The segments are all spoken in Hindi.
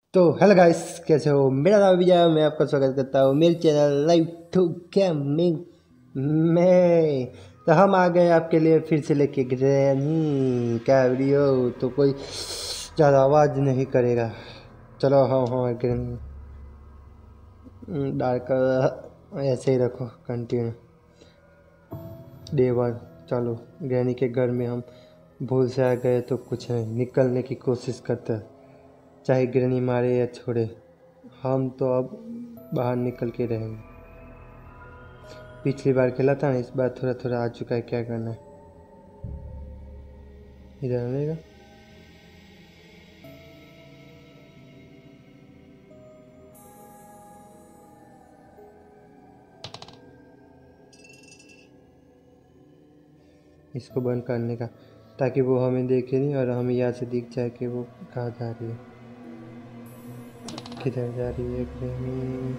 तो हेलो गाइस, कैसे हो। मेरा नाम विजय, मैं आपका स्वागत करता हूँ मेरे चैनल लाइव टू गेमिंग में। तो हम आ गए आपके लिए फिर से लेके ग्रैनी का वीडियो। तो कोई ज़्यादा आवाज़ नहीं करेगा। चलो हाँ हाँ ग्रैनी डार्क ऐसे ही रखो कंटिन्यू। डे 1 चलो। ग्रैनी के घर में हम भूल से आ गए तो कुछ नहीं, निकलने की कोशिश करते हैं, चाहे ग्रैनी मारे या छोड़े। हम तो अब बाहर निकल के रहेंगे। पिछली बार खेला था ना, इस बार थोड़ा थोड़ा आ चुका है, क्या करना है। इधर आएगा। इसको बंद करने का, ताकि वो हमें देखे नहीं और हमें यहाँ से दिख जाए कि वो कहाँ जा रही है, किधर जा रही है। ग्रैनी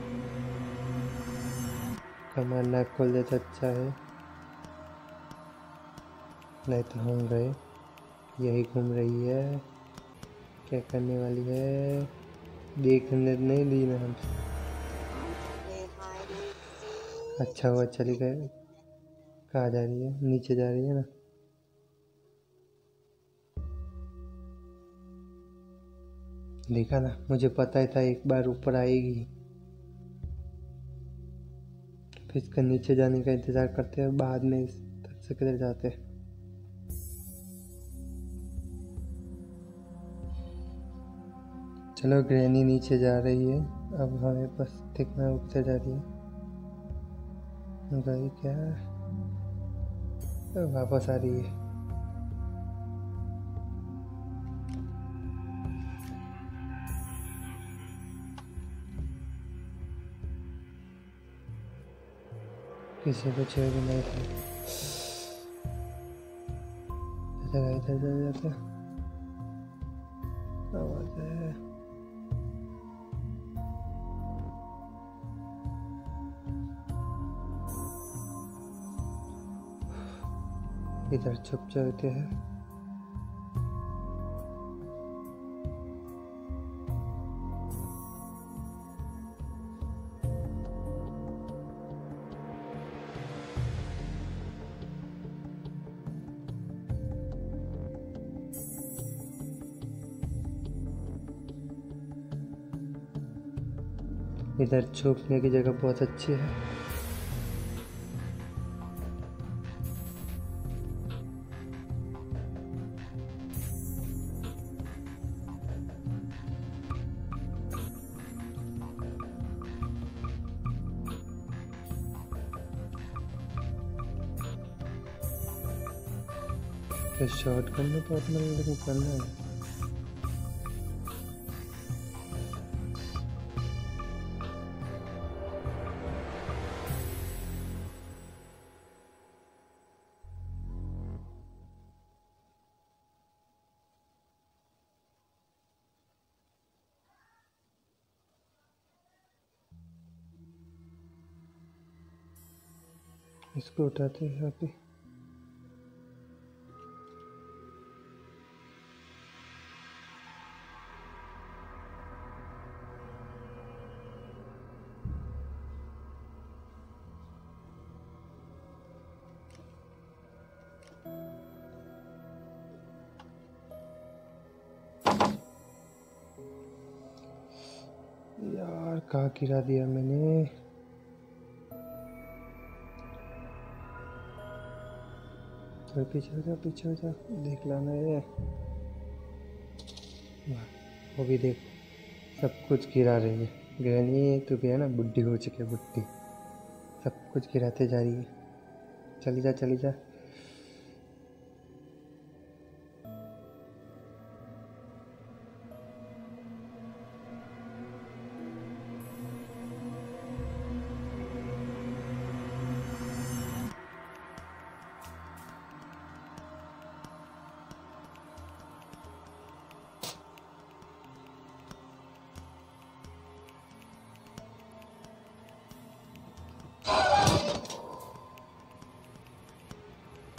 कमर ना खोल देता अच्छा है, नहीं तो हम गए। यही घूम रही है, क्या करने वाली है, देखने नहीं दी ना हमसे। अच्छा हुआ चली गए। कहाँ जा रही है, नीचे जा रही है ना। देखा ना, मुझे पता ही था एक बार ऊपर आएगी। फिर इसका नीचे जाने का इंतज़ार करते हैं, बाद में इस तरफ से किधर जाते हैं। चलो ग्रैनी नीचे जा रही है, अब हमें बस देखना है वो किधर जा रही है। गई क्या, वापस आ रही है। किसी को छेड़ भी नहीं था। इधर जाते आवाज है। इधर छुप जाते हैं। इधर छुपने की जगह बहुत अच्छी है। तो शॉर्ट करना तो अपना, लेकिन करना है। इसको उठाते हैं यहाँ पे। यार कहाँ गिरा दिया मैंने। थोड़ा पीछे हो जा, देख लाना है। वो भी देख, सब कुछ गिरा रही है। ग्रैनी तो भी है ना, बुढ़ी हो चुकी है, बुढ़ी। सब कुछ गिराते जा रही है। चली जा चली जा।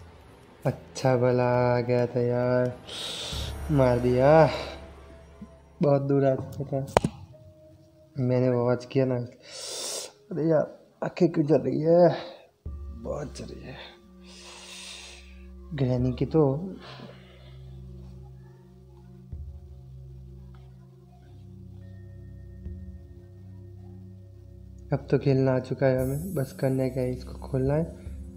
अच्छा भला आ गया था यार, मार दिया। बहुत दूर आ चुका था। मैंने वॉच किया ना, अरे यार आंखें क्यों जल रही है, बहुत जल रही है ग्रैनी की तो। अब तो खेलना आ चुका है, हमें बस करने का है, इसको खोलना है।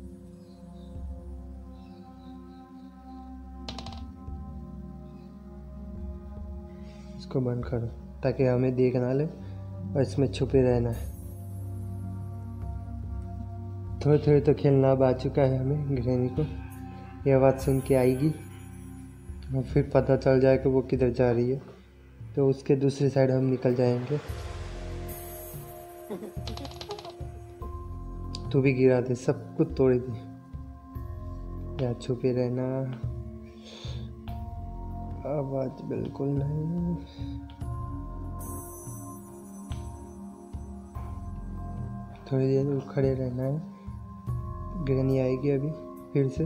इसको बंद करो ताकि हमें देख ना ले, और इसमें छुपे रहना है। थोड़े थोड़े तो खेलना अब आ चुका है हमें। ग्रैनी को ये आवाज़ सुन के आएगी और फिर पता चल जाएगा वो किधर जा रही है, तो उसके दूसरी साइड हम निकल जाएंगे। तू भी गिरा दे, सब कुछ तोड़ दे यार, छुपे रहना, आवाज बिल्कुल नहीं। थोड़ी देर खड़े रहना है, ग्रैनी आएगी अभी फिर से।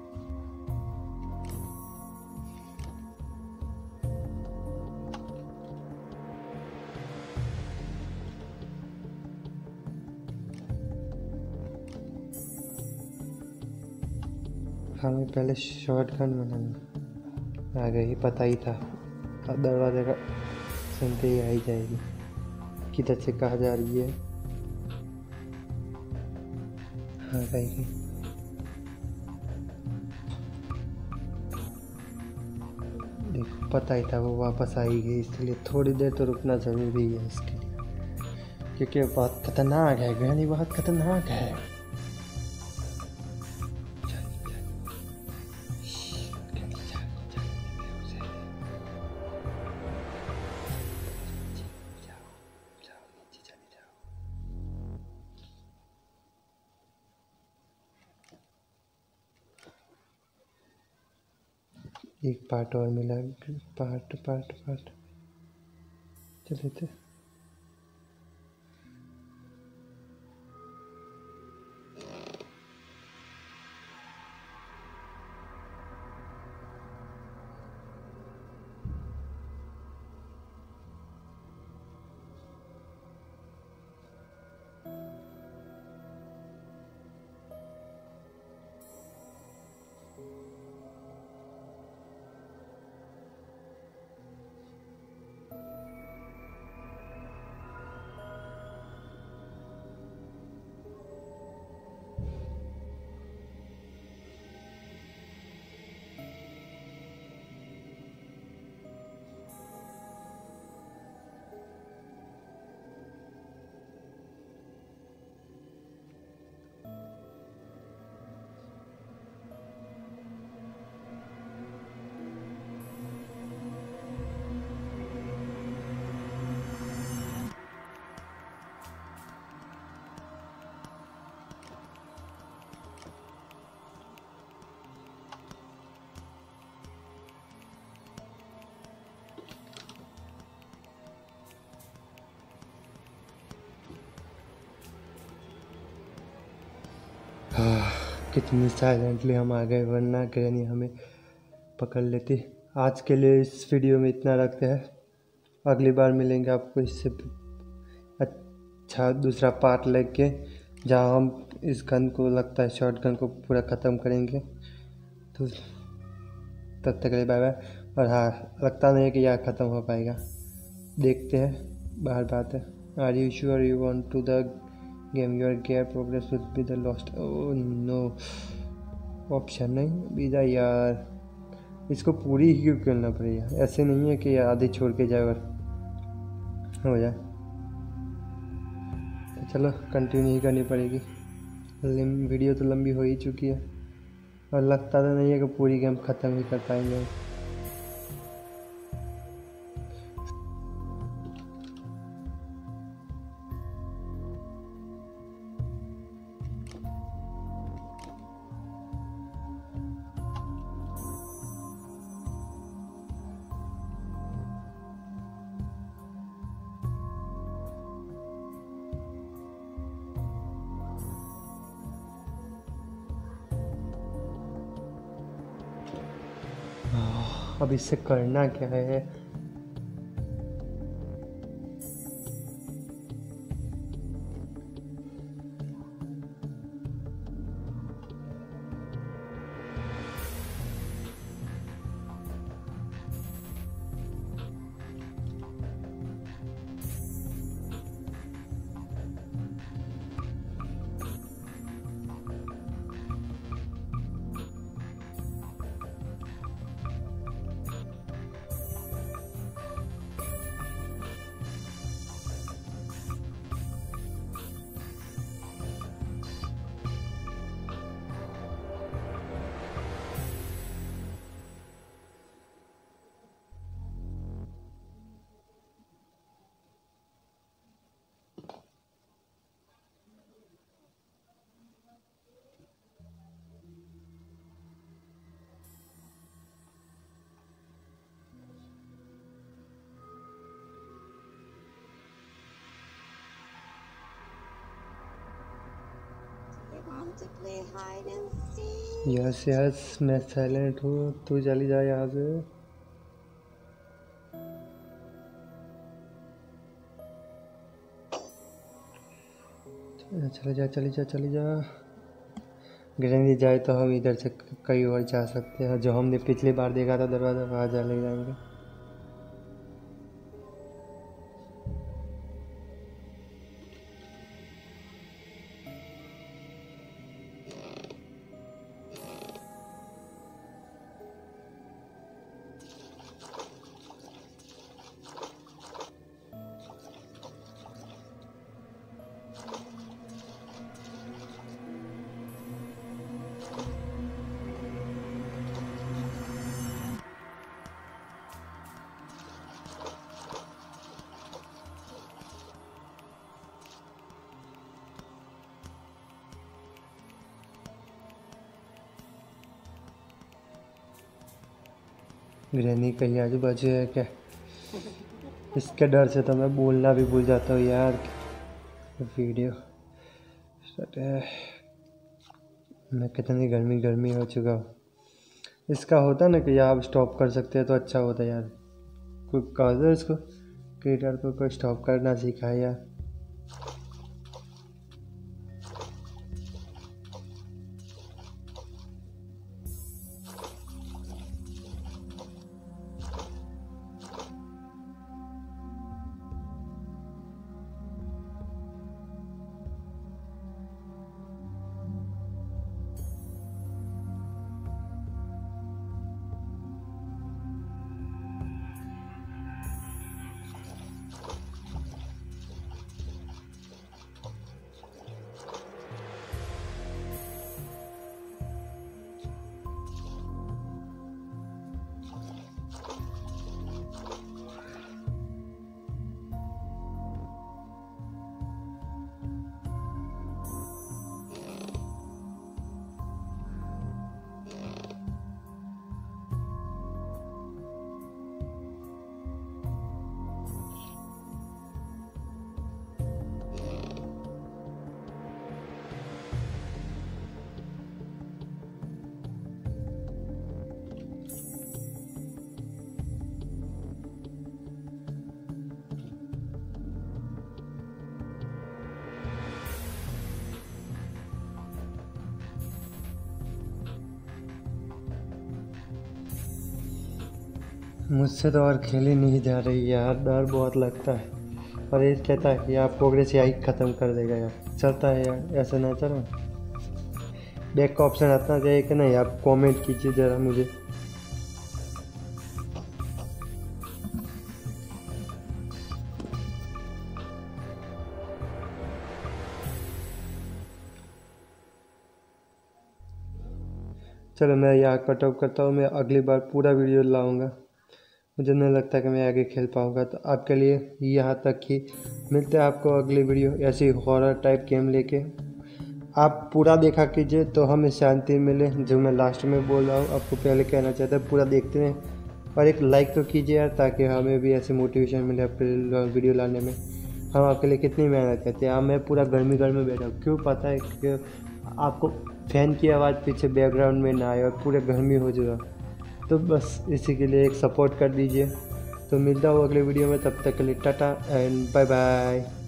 हमें पहले शॉटगन बनाना आ गई, पता ही था। अब दरवाजे का सुनते ही आई जाएगी किधर से कहा जा रही है। हाँ जाएगी। देखो पता ही था वो वापस आएगी, इसलिए थोड़ी देर तो रुकना ज़रूरी है इसके लिए, क्योंकि बहुत खतरनाक है, ग्रैनी बहुत खतरनाक है। एक पार्ट और मिला, पार्ट पार्ट पार्ट चले थे। कितनी साइलेंटली हम आ गए, वरना ग्रैनी हमें पकड़ लेती। आज के लिए इस वीडियो में इतना रखते हैं, अगली बार मिलेंगे आपको इससे अच्छा दूसरा पार्ट लेके, जहाँ हम इस गन को, लगता है शॉर्ट गन को पूरा ख़त्म करेंगे। तो तब तक के लिए बाय बाय। और हाँ, लगता नहीं है कि यह ख़त्म हो पाएगा, देखते हैं, बाहर बात है। Are you sure you want to the game, your gear progress will be the lost. Oh no, option नहीं बीजा यार, इसको पूरी ही क्यों करना पड़ेगा? ऐसे नहीं है कि आधे छोड़ के जाए और हो जाए। तो चलो कंटिन्यू ही करनी पड़ेगी, वीडियो तो लंबी हो ही चुकी है, और लगता तो नहीं है कि पूरी गेम ख़त्म ही कर पाएंगे। अब इससे करना क्या है? यस यस, मैं साइलेंट हूँ, तू चली जा यहाँ से। चली जा चली जा चली जा। ग्रैनी जाए तो हम इधर से कहीं और जा सकते हैं, जो हमने पिछली बार देखा था दरवाज़ा, वहाँ चले जाएंगे। ग्रैनी कहीं आजू बाजू है क्या? इसके डर से तो मैं बोलना भी भूल जाता हूँ यार। वीडियो स्टार्ट है। मैं कितनी गर्मी हो चुका हूँ। इसका होता ना कि आप स्टॉप कर सकते हैं तो अच्छा होता यार। कोई कह दो इसको, क्रिएटर को कोई स्टॉप करना सिखाए यार। मुझसे तो और खेली नहीं जा रही यार, डर बहुत लगता है। और ये कहता है कि आप प्रोग्रेस यही ख़त्म कर देगा यार। चलता है यार, ऐसा ना चलो। बैक का ऑप्शन आता चाहिए कि नहीं, आप कमेंट कीजिए ज़रा मुझे। चलो मैं यहाँ कट ऑफ करता हूँ। मैं अगली बार पूरा वीडियो लाऊंगा। मुझे नहीं लगता कि मैं आगे खेल पाऊँगा, तो आपके लिए यहाँ तक ही। मिलते हैं आपको अगली वीडियो ऐसी हॉरर टाइप गेम लेके। आप पूरा देखा कीजिए तो हमें शांति मिले। जो मैं लास्ट में बोल रहा हूँ आपको पहले कहना चाहता है, पूरा देखते रहें और एक लाइक तो कीजिए यार, ताकि हमें भी ऐसी मोटिवेशन मिले आपके वीडियो लाने में। हम आपके लिए कितनी मेहनत करते हैं। मैं पूरा गर्मी बैठा हूँ, क्यों पता है कि आपको फैन की आवाज़ पीछे बैकग्राउंड में ना आए और पूरे गर्मी हो जाए। तो बस इसी के लिए एक सपोर्ट कर दीजिए। तो मिलता हूँ अगले वीडियो में, तब तक के लिए टाटा एंड बाय बाय।